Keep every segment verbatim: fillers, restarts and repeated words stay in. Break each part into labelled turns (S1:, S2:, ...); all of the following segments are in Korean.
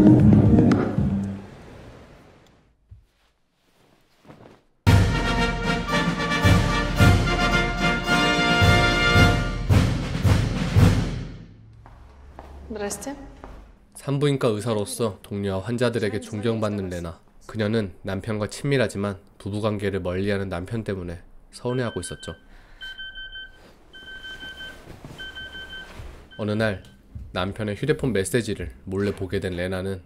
S1: 산부인과 의사로서 동료와 환자들에게 존경받는 레나. 그녀는 남편과 친밀하지만 부부관계를 멀리하는 남편 때문에 서운해하고 있었죠. 어느 날 남편의 휴대폰 메시지를 몰래 보게 된 레나는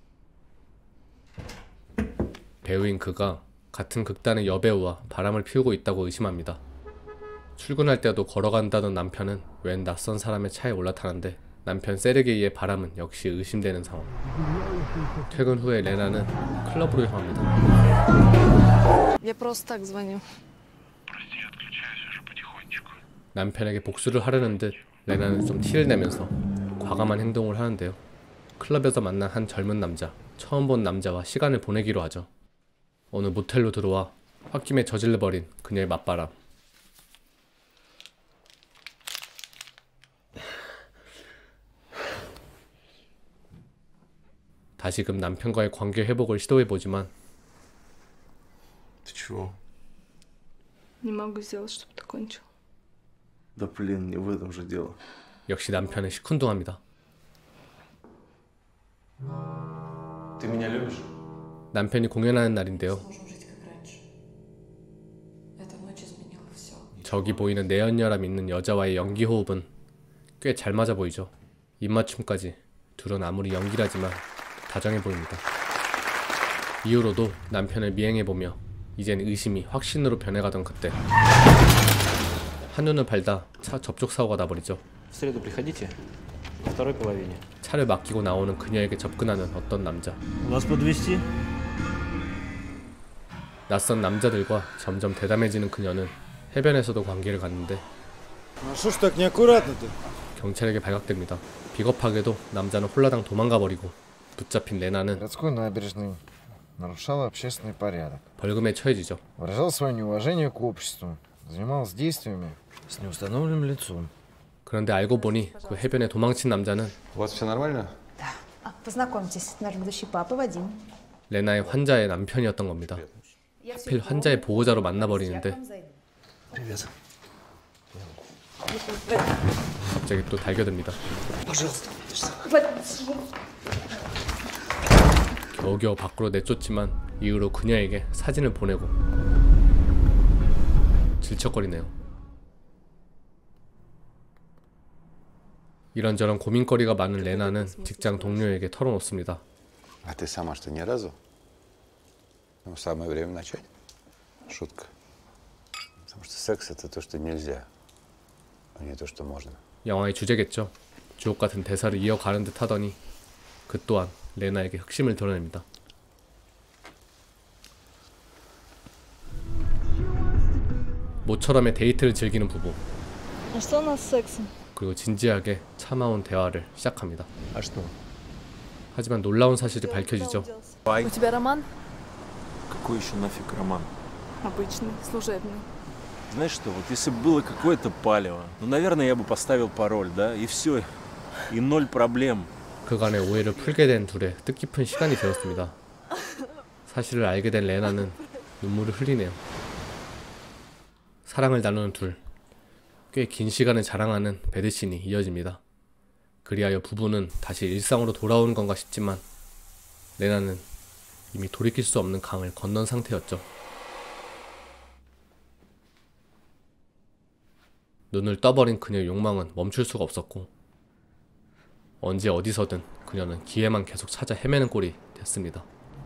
S1: 배우인 그가 같은 극단의 여배우와 바람을 피우고 있다고 의심합니다. 출근할 때도 걸어간다던 남편은 웬 낯선 사람의 차에 올라타는데 남편 세르게이의 바람은 역시 의심되는 상황. 퇴근 후에 레나는 클럽으로 향합니다. 남편에게 복수를 하려는 듯 레나는 좀 티를 내면서 과감한 행동을 하는데요. 클럽에서 만난 한 젊은 남자, 처음 본 남자와 시간을 보내기로 하죠. 어느 모텔로 들어와 홧김에 저질러버린 그녀의 맞바람. 다시금 남편과의 관계 회복을 시도해보지만
S2: Ты чего?
S3: Не могу сделать, чтобы ты кончил.
S2: Да блин, не в этом же дело.
S1: 역시 남편은 시큰둥합니다.
S2: Ты меня любишь?
S1: 남편이 공연하는 날인데요. 저기 보이는 내연혈압 있는 여자와의 연기 호흡은 꽤 잘 맞아 보이죠. 입맞춤까지 둘은 아무리 연기라지만 다정해 보입니다. 이후로도 남편을 미행해보며 이젠 의심이 확신으로 변해가던 그때 한눈을 팔다 차 접촉 사고가 나버리죠. 차를 맡기고 나오는 그녀에게 접근하는 어떤 남자. 낯선 남자들과 점점 대담해지는 그녀는 해변에서도 관계를 갖는데 경찰에게 발각됩니다. 비겁하게도 남자는 홀라당 도망가버리고 붙잡힌 레나는 벌금에 처해지죠. 그런데 알고 보니 그 해변에 도망친 남자는 레나의 환자의 남편이었던 겁니다. 하필 환자의 보호자로 만나버리는데 갑자기 또 달겨듭니다. 겨우겨우 밖으로 내쫓지만 이후로 그녀에게 사진을 보내고 질척거리네요. 이런저런 고민거리가 많은 레나는 직장 동료에게 털어놓습니다.
S4: А ты сама что, ни разу? Ну, самое время начать. Шутка. Потому что секс это то, что нельзя, а не то, что можно.
S1: 영화의 주제겠죠. 주옥같은 대사를 이어가는 듯 하더니 그 또한 레나에게 흑심을 드러냅니다. 모처럼의 데이트를 즐기는 부부. 그리고 진지하게 참아온 대화를 시작합니다. 하지만 놀라운 사실이 밝혀지죠.
S3: У тебя роман?
S5: Какой еще нафиг роман?
S3: Обычный, служебный.
S5: Знаешь что, вот если бы было какое-то палево, ну, наверное, я бы поставил пароль, да, и все, и ноль проблем.
S1: 그간의 오해를 풀게 된 둘의 뜻깊은 시간이 되었습니다. 사실을 알게 된 레나는 눈물을 흘리네요. 사랑을 나누는 둘, 꽤 긴 시간을 자랑하는 배드신이 이어집니다. 그리하여 부부는 다시 일상으로 돌아오는 건가 싶지만 레나는 이미 돌이킬 수 없는 강을 건넌 상태였죠. 눈을 떠버린 그녀의 욕망은 멈출 수가 없었고 언제 어디서든 그녀는 기회만 계속 찾아 헤매는 꼴이 됐습니다.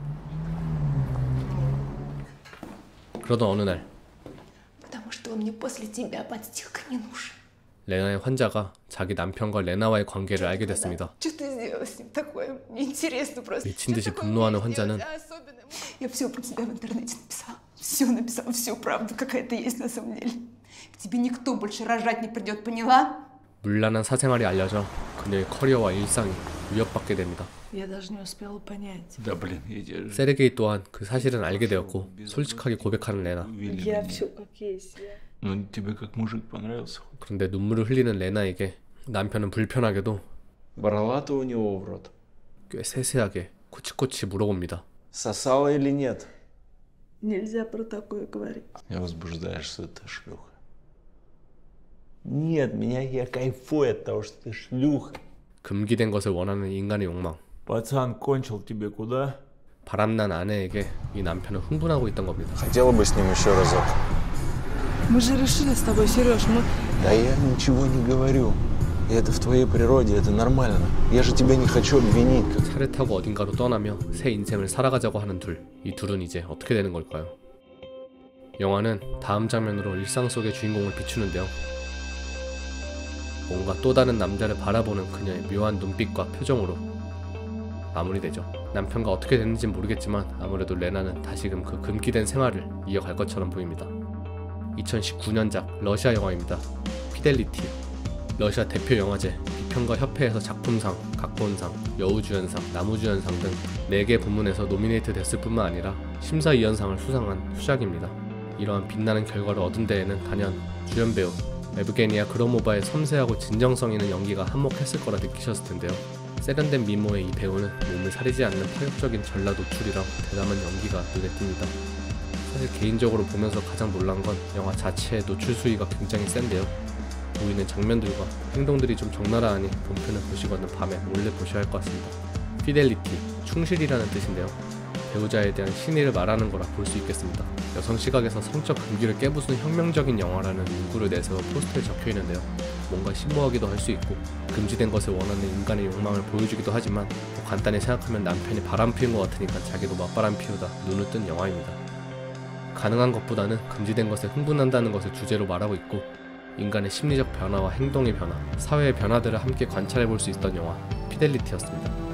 S1: 그러던 어느 날 레나의 환자가 자기 남편과 레나와의 관계를 알게 됐습니다. 미친 듯이 분노하는 환자는 물란한 사생활이 알려져 그녀의 커리어와 일상이 위협받게 됩니다. 세르게이 또한 그 사실은 알게 되었고 솔직하게 고백하는 레나. 그런데 눈물을 흘리는 레나에게 남편은 불편하게도 꽤 세세하게 코치코치 물어봅니다.
S5: Сосала или нет?
S3: Нельзя про такое говорить.
S5: Я возбуждаешь, что ты шлюха. Нет, меня я кайфую от того, что ты шлюха.
S1: 금기된 것을 원하는 인간의 욕망.
S5: Пацан кончил тебе куда?
S1: 바람난 아내에게 이 남편은 흥분하고 있던 겁니다.
S4: Хотела бы с ним еще разок.
S3: Мы же решили с тобой, Сереж, мы...
S5: Да я ничего не говорю. И это в твоей природе, это нормально. Я же тебя не хочу обвинить.
S1: 차를 타고 어딘가로 떠나며 새 인생을 살아가자고 하는 둘. 이 둘은 이제 어떻게 되는 걸까요? 영화는 다음 장면으로 일상 속의 주인공을 비추는데요. 뭔가 또 다른 남자를 바라보는 그녀의 묘한 눈빛과 표정으로 마무리되죠. 남편과 어떻게 됐는지는 모르겠지만 아무래도 레나는 다시금 그 금기된 생활을 이어갈 것처럼 보입니다. 이천십구 년작 러시아 영화입니다. 피델리티. 러시아 대표 영화제 비평가 협회에서 작품상, 각본상, 여우주연상, 나무주연상 등 네 개 부문에서 노미네이트 됐을 뿐만 아니라 심사위원상을 수상한 수작입니다. 이러한 빛나는 결과를 얻은 데에는 단연 주연배우 에브게니아 그로모바의 섬세하고 진정성 있는 연기가 한몫했을 거라 느끼셨을 텐데요. 세련된 미모의 이 배우는 몸을 사리지 않는 파격적인 전라 노출이랑 대담한 연기가 눈에 띕니다. 사실 개인적으로 보면서 가장 놀란 건 영화 자체의 노출 수위가 굉장히 센데요. 보이는 장면들과 행동들이 좀 적나라하니 본편을 보시거나 밤에 몰래 보셔야 할 것 같습니다. 피델리티, 충실이라는 뜻인데요. 배우자에 대한 신의를 말하는 거라 볼 수 있겠습니다. 여성 시각에서 성적 금기를 깨부수는 혁명적인 영화라는 문구를 내세워 포스터에 적혀있는데요. 뭔가 심오하기도 할 수 있고 금지된 것을 원하는 인간의 욕망을 보여주기도 하지만 뭐 간단히 생각하면 남편이 바람 피운 것 같으니까 자기도 맞바람 피우다 눈을 뜬 영화입니다. 가능한 것보다는 금지된 것에 흥분한다는 것을 주제로 말하고 있고 인간의 심리적 변화와 행동의 변화, 사회의 변화들을 함께 관찰해 볼 수 있던 영화 피델리티였습니다.